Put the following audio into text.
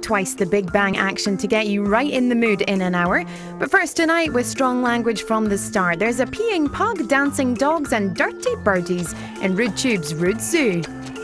twice the Big Bang action to get you right in the mood in an hour. But first tonight, with strong language from the start, there's a peeing pug, dancing dogs and dirty birdies in Rude Tube's Rude Zoo.